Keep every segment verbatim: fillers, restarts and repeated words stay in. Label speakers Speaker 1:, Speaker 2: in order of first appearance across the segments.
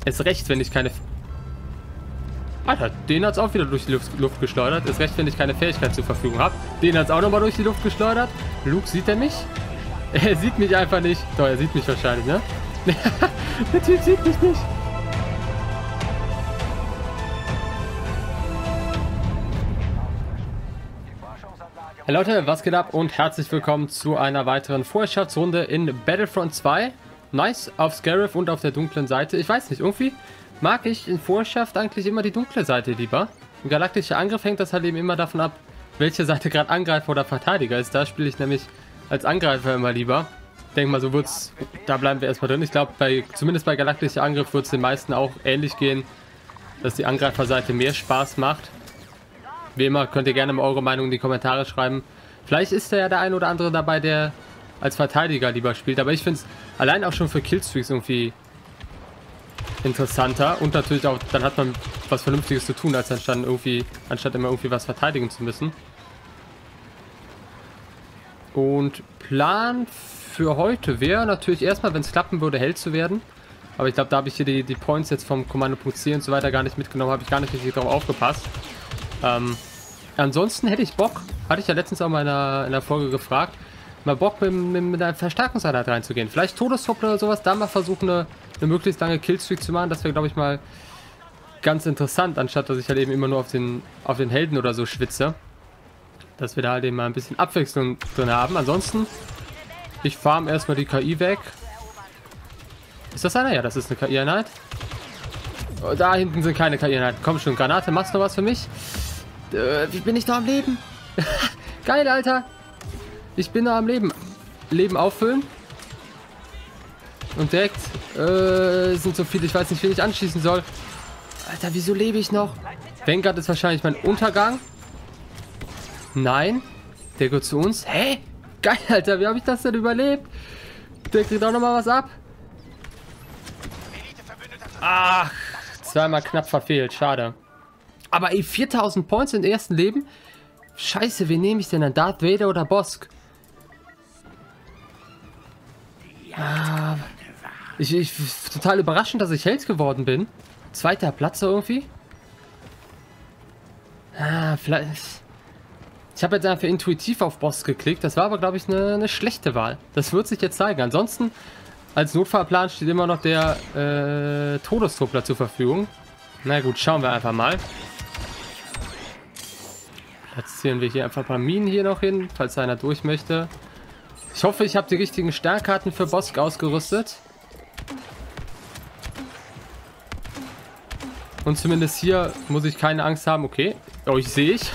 Speaker 1: Ist recht, wenn ich keine... Alter, den hat es auch wieder durch die Luft, Luft geschleudert. Ist recht, wenn ich keine Fähigkeit zur Verfügung habe. Den hat es auch nochmal durch die Luft geschleudert. Luke, sieht er mich? Er sieht mich einfach nicht. Doch, er sieht mich wahrscheinlich, ne? Der Typ sieht mich nicht. Hey Leute, was geht ab und herzlich willkommen zu einer weiteren Vorherrschaftsrunde in Battlefront zwei. Nice, auf Scarif und auf der dunklen Seite. Ich weiß nicht, irgendwie mag ich in Vorherrschaft eigentlich immer die dunkle Seite lieber. Im galaktischen Angriff hängt das halt eben immer davon ab, welche Seite gerade Angreifer oder Verteidiger ist. Da spiele ich nämlich als Angreifer immer lieber. Ich denke mal, so wird's, da bleiben wir erstmal drin. Ich glaube, bei, zumindest bei galaktischer Angriff wird es den meisten auch ähnlich gehen, dass die Angreiferseite mehr Spaß macht. Wie immer könnt ihr gerne mal eure Meinung in die Kommentare schreiben. Vielleicht ist da ja der ein oder andere dabei, der als Verteidiger lieber spielt. Aber ich finde es allein auch schon für Killstreaks irgendwie interessanter. Und natürlich auch, dann hat man was Vernünftiges zu tun, als anstatt, irgendwie, anstatt immer irgendwie was verteidigen zu müssen. Und Plan für heute wäre natürlich erstmal, wenn es klappen würde, Held zu werden. Aber ich glaube, da habe ich hier die, die Points jetzt vom Kommando.punkt C und so weiter gar nicht mitgenommen, habe ich gar nicht richtig drauf aufgepasst. Ähm, ansonsten hätte ich Bock, hatte ich ja letztens auch mal in einer, in einer Folge gefragt, mal Bock mit, mit, mit einer Verstärkungseinheit reinzugehen. Vielleicht Todeshoppler oder sowas, da mal versuchen, eine, eine möglichst lange Killstreak zu machen. Das wäre, glaube ich, mal ganz interessant, anstatt dass ich halt eben immer nur auf den, auf den Helden oder so schwitze. Dass wir da halt eben mal ein bisschen Abwechslung drin haben. Ansonsten, ich farm erstmal die K I weg. Ist das einer? Ja, das ist eine K I-Einheit. Oh, da hinten sind keine K I-Einheiten. Komm schon, Granate, machst du was für mich? Äh, wie bin ich noch am Leben? Geil, Alter. Ich bin noch am Leben. Leben auffüllen. Und direkt äh, sind so viele, ich weiß nicht, wen ich anschießen soll. Alter, wieso lebe ich noch? Vanguard ist wahrscheinlich mein Untergang. Nein. Der gehört zu uns. Hä? Geil, Alter, wie habe ich das denn überlebt? Der kriegt auch nochmal was ab. Ach, zweimal knapp verfehlt, schade. Aber ey, viertausend Points im ersten Leben? Scheiße, wen nehme ich denn dann? Darth Vader oder Bosk? Ah, ich, ich, total überraschend, dass ich Held geworden bin. Zweiter Platz irgendwie. Ah, vielleicht... Ich habe jetzt einfach intuitiv auf Bosk geklickt. Das war aber, glaube ich, eine, eine schlechte Wahl. Das wird sich jetzt zeigen. Ansonsten, als Notfallplan steht immer noch der äh, Todestruppler zur Verfügung. Na gut, schauen wir einfach mal. Platzieren wir hier einfach ein paar Minen hier noch hin, falls einer durch möchte. Ich hoffe, ich habe die richtigen Sternkarten für Bosk ausgerüstet. Und zumindest hier muss ich keine Angst haben. Okay, oh, ich sehe ich.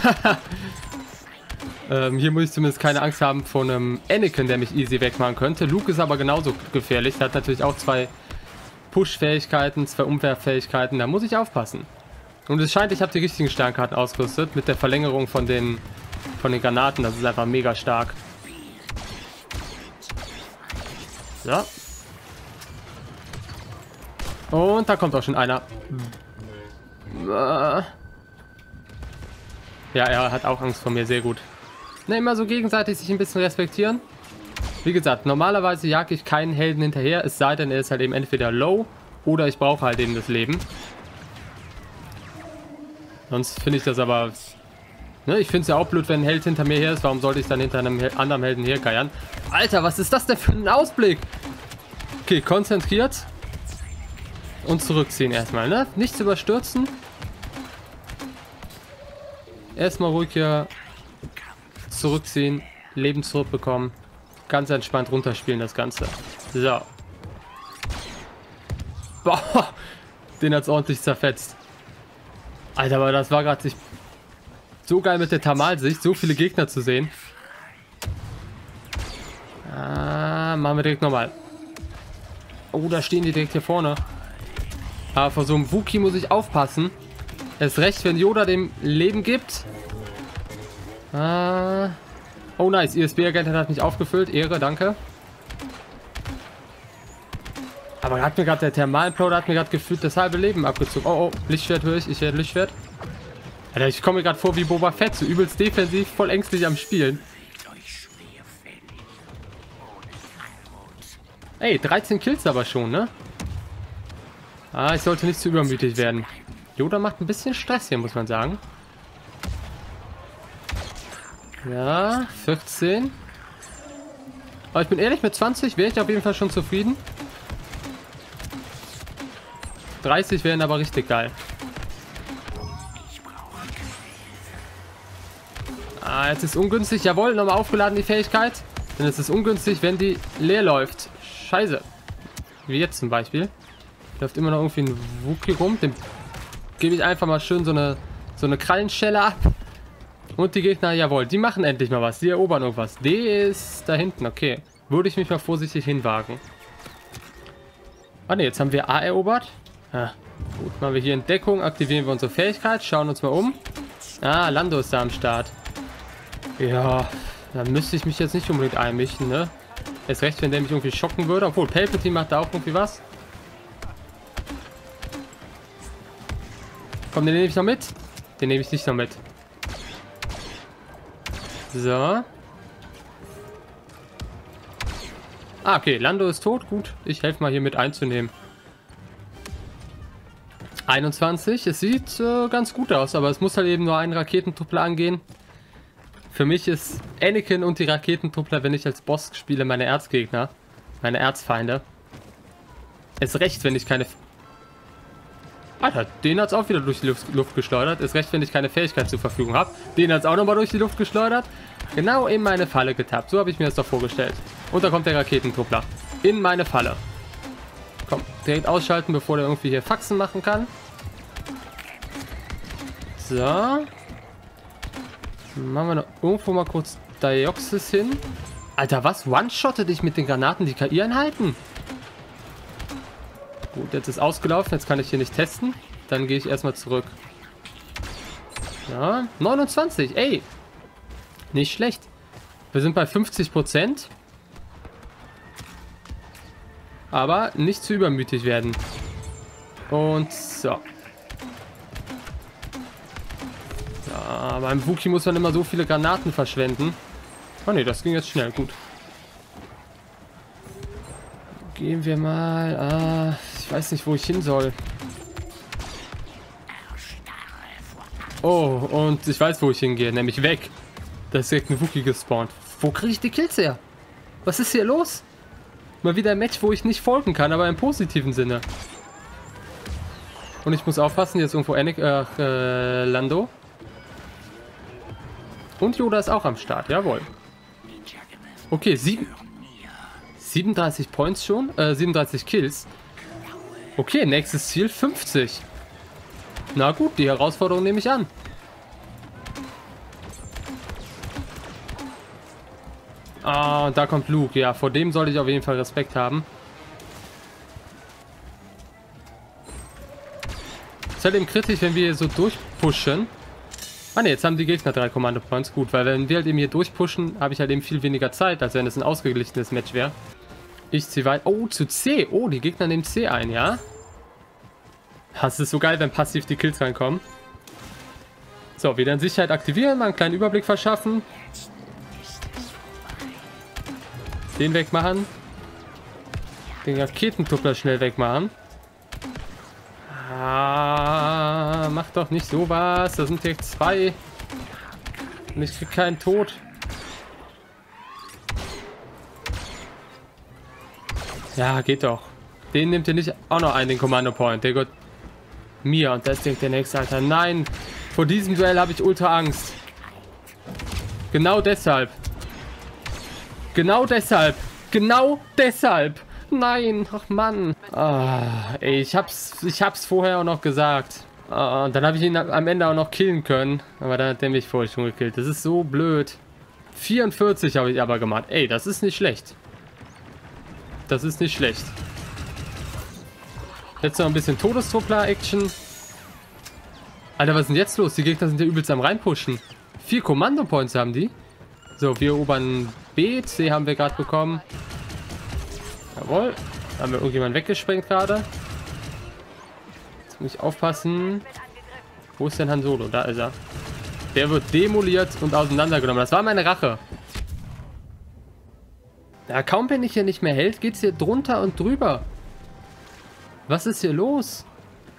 Speaker 1: ähm, hier muss ich zumindest keine Angst haben vor einem Anakin, der mich easy wegmachen könnte. Luke ist aber genauso gefährlich. Der hat natürlich auch zwei Push-Fähigkeiten, zwei Umwerffähigkeiten. Da muss ich aufpassen. Und es scheint, ich habe die richtigen Sternkarten ausgerüstet mit der Verlängerung von den, von den Granaten. Das ist einfach mega stark. So. Und da kommt auch schon einer. Ja, er hat auch Angst vor mir. Sehr gut. Ne, immer so gegenseitig sich ein bisschen respektieren. Wie gesagt, normalerweise jage ich keinen Helden hinterher. Es sei denn, er ist halt eben entweder low oder ich brauche halt eben das Leben. Sonst finde ich das aber... Ne, ich finde es ja auch blöd, wenn ein Held hinter mir her ist. Warum sollte ich dann hinter einem Hel anderen Helden hergeiern? Alter, was ist das denn für ein Ausblick? Okay, konzentriert. Und zurückziehen erstmal, ne? Nichts überstürzen. Erstmal ruhig hier zurückziehen. Leben zurückbekommen. Ganz entspannt runterspielen das Ganze. So. Boah, den hat es ordentlich zerfetzt. Alter, aber das war gerade nicht so geil mit der Thermalsicht, so viele Gegner zu sehen. Ah, machen wir direkt nochmal. Oh, da stehen die direkt hier vorne. Aber vor so einem Wookie muss ich aufpassen. Erst recht, wenn Yoda dem Leben gibt. Ah. Oh, nice. I S B-Agent hat mich aufgefüllt. Ehre, danke. Aber hat mir gerade der Thermal-Pro, hat mir gerade gefühlt das halbe Leben abgezogen. Oh, oh, Lichtschwert höre ich. Ich werde Lichtschwert. Alter, ich komme mir gerade vor wie Boba Fett. So übelst defensiv, voll ängstlich am Spielen. Ey, dreizehn Kills aber schon, ne? Ah, ich sollte nicht zu übermütig werden. Yoda macht ein bisschen Stress hier, muss man sagen. Ja, vierzehn. Aber ich bin ehrlich, mit zwanzig wäre ich auf jeden Fall schon zufrieden. dreißig wären aber richtig geil. Ah, jetzt ist ungünstig. Jawohl, nochmal aufgeladen die Fähigkeit. Denn es ist ungünstig, wenn die leer läuft. Scheiße. Wie jetzt zum Beispiel. Läuft immer noch irgendwie ein Wookie rum. Dem gebe ich einfach mal schön so eine, so eine Krallenschelle ab. Und die Gegner, jawohl, die machen endlich mal was. Die erobern irgendwas. D ist da hinten, okay. Würde ich mich mal vorsichtig hinwagen. Ah ne, jetzt haben wir A erobert. Ah, gut, machen wir hier Entdeckung, aktivieren wir unsere Fähigkeit, schauen uns mal um. Ah, Lando ist da am Start. Ja, da müsste ich mich jetzt nicht unbedingt einmischen, ne? Erst recht, wenn der mich irgendwie schocken würde. Obwohl, Palpatine macht da auch irgendwie was. Komm, den nehme ich noch mit. Den nehme ich nicht noch mit. So. Ah, okay, Lando ist tot. Gut, ich helfe mal hier mit einzunehmen. einundzwanzig, es sieht äh, ganz gut aus, aber es muss halt eben nur einen Raketentruppler angehen. Für mich ist Anakin und die Raketentruppler, wenn ich als Boss spiele, meine Erzgegner. Meine Erzfeinde. Ist recht, wenn ich keine... Alter, den hat es auch wieder durch die Luft, Luft geschleudert. Ist recht, wenn ich keine Fähigkeit zur Verfügung habe. Den hat es auch nochmal durch die Luft geschleudert. Genau in meine Falle getappt. So habe ich mir das doch vorgestellt. Und da kommt der Raketentruppler. In meine Falle. Komm, direkt ausschalten, bevor der irgendwie hier Faxen machen kann. So. Machen wir noch irgendwo mal kurz Dioxys hin. Alter, was? One-shotte dich mit den Granaten die K I-Einheiten? Gut, jetzt ist ausgelaufen. Jetzt kann ich hier nicht testen. Dann gehe ich erstmal zurück. Ja, neunundzwanzig. Ey. Nicht schlecht. Wir sind bei fünfzig Prozent. Aber nicht zu übermütig werden. Und so. Ja, beim Wookie muss man immer so viele Granaten verschwenden. Oh ne, das ging jetzt schnell. Gut. Gehen wir mal... Ah, ich weiß nicht, wo ich hin soll. Oh, und ich weiß, wo ich hingehe. Nämlich weg. Da ist direkt ein Wookie gespawnt. Wo kriege ich die Kills her? Was ist hier los? Mal wieder ein Match, wo ich nicht folgen kann, aber im positiven Sinne. Und ich muss aufpassen, jetzt irgendwo Anik, äh, äh, Lando. Und Yoda ist auch am Start, jawohl. Okay, sieben, siebenunddreißig Points schon, äh, siebenunddreißig Kills. Okay, nächstes Ziel fünfzig. Na gut, die Herausforderung nehme ich an. Ah, und da kommt Luke. Ja, vor dem sollte ich auf jeden Fall Respekt haben. Ist halt eben kritisch, wenn wir hier so durchpushen. Ah ne, jetzt haben die Gegner drei Kommando Points. Gut, weil wenn wir halt eben hier durchpushen, habe ich halt eben viel weniger Zeit, als wenn es ein ausgeglichenes Match wäre. Ich ziehe weiter. Oh, zu C. Oh, die Gegner nehmen C ein, ja? Das ist so geil, wenn passiv die Kills reinkommen. So, wieder in Sicherheit aktivieren, mal einen kleinen Überblick verschaffen. Den wegmachen. Den Raketentruppler schnell wegmachen. Ah, mach doch nicht sowas. Da sind direkt zwei. Und ich krieg keinen Tod. Ja, geht doch. Den nimmt ihr nicht auch noch ein, den Kommando Point. Der gehört mir. Und das ist direkt der nächste, Alter. Nein, vor diesem Duell habe ich ultra Angst. Genau deshalb. Genau deshalb. Genau deshalb. Nein. Ach Mann. Ah, ey, ich hab's, ich hab's vorher auch noch gesagt. Ah, und dann habe ich ihn am Ende auch noch killen können. Aber dann hat der mich vorher schon gekillt. Das ist so blöd. vierundvierzig habe ich aber gemacht. Ey, das ist nicht schlecht. Das ist nicht schlecht. Jetzt noch ein bisschen Todestruppler-Action. Alter, was ist denn jetzt los? Die Gegner sind ja übelst am reinpushen. Vier Kommando-Points haben die. So, wir erobern B. C haben wir gerade bekommen. Jawohl. Da haben wir irgendjemanden weggesprengt gerade. Jetzt muss ich aufpassen. Wo ist denn Han Solo? Da ist er. Der wird demoliert und auseinandergenommen. Das war meine Rache. Ja, kaum wenn ich hier nicht mehr hält, geht's hier drunter und drüber. Was ist hier los?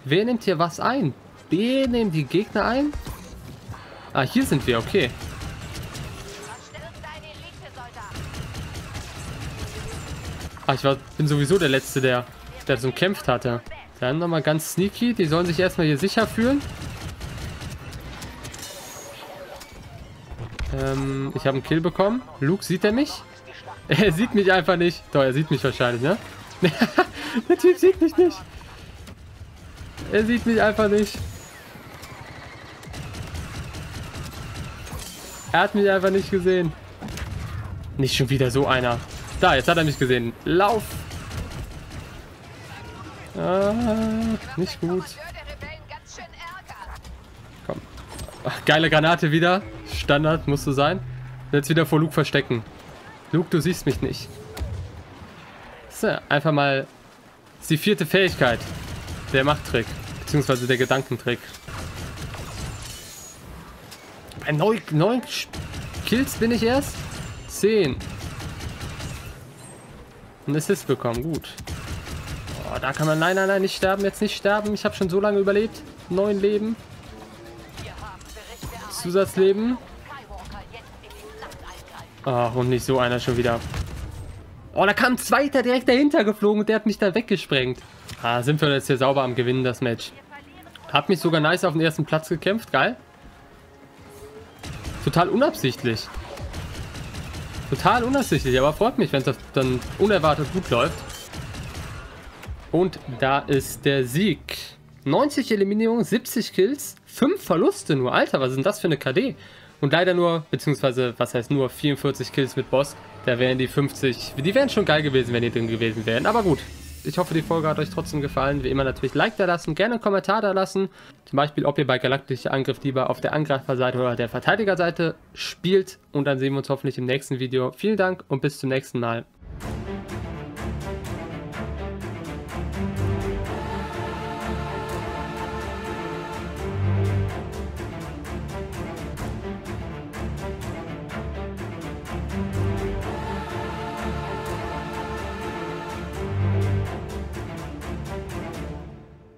Speaker 1: Wer nimmt hier was ein? Wer nimmt die Gegner ein? Ah, hier sind wir, okay. Ah, ich war, bin sowieso der Letzte, der, der so gekämpft hatte. Dann nochmal ganz sneaky. Die sollen sich erstmal hier sicher fühlen. Ähm, ich habe einen Kill bekommen. Luke, sieht er mich? Er sieht mich einfach nicht. Doch, er sieht mich wahrscheinlich, ne? Der Typ sieht mich nicht. Er sieht mich einfach nicht. Er hat mich einfach nicht gesehen. Nicht schon wieder so einer. Da, jetzt hat er mich gesehen. Lauf! Ah, nicht gut. Komm. Ach, geile Granate wieder. Standard, musste sein. Jetzt wieder vor Luke verstecken. Luke, du siehst mich nicht. So, einfach mal... Das ist die vierte Fähigkeit. Der Machttrick. Beziehungsweise der Gedankentrick. Bei neun, neun Kills bin ich erst? Zehn. Ein Assist bekommen, gut. Oh, da kann man... Nein, nein, nein, nicht sterben, jetzt nicht sterben. Ich habe schon so lange überlebt. Neun Leben. Zusatzleben. Ach, und nicht so einer schon wieder. Oh, da kam ein zweiter direkt dahinter geflogen und der hat mich da weggesprengt. Ah, sind wir jetzt hier sauber am Gewinnen, das Match. Hat mich sogar nice auf den ersten Platz gekämpft, geil. Total unabsichtlich. Total unabsichtlich, aber freut mich, wenn es dann unerwartet gut läuft. Und da ist der Sieg. neunzig Eliminierungen, siebzig Kills, fünf Verluste nur. Alter, was ist denn das für eine K D? Und leider nur, beziehungsweise, was heißt nur, vierundvierzig Kills mit Boss. Da wären die fünfzig, die wären schon geil gewesen, wenn die drin gewesen wären. Aber gut, ich hoffe, die Folge hat euch trotzdem gefallen. Wie immer natürlich Like da lassen, gerne einen Kommentar da lassen. Zum Beispiel, ob ihr bei Galaktischer Angriff lieber auf der Angreiferseite oder der Verteidigerseite spielt. Und dann sehen wir uns hoffentlich im nächsten Video. Vielen Dank und bis zum nächsten Mal.